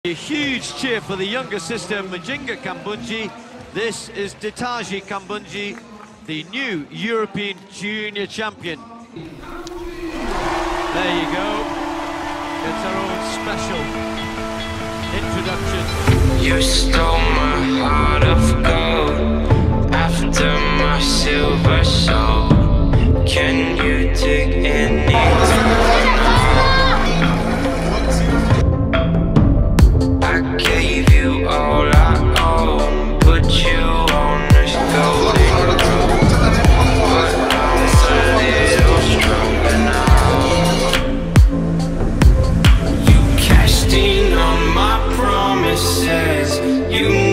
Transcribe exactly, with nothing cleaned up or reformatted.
A huge cheer for the younger sister, Mujinga Kambundji. This is Ditaji Kambundji, the new European junior champion. There you go. It's our own special introduction. You stole my heart of gold after my silver soul. Can you dig any deeper? I gave you all I own, put you on this golden road, but I'm a little stronger now. You cashed in on my promises. You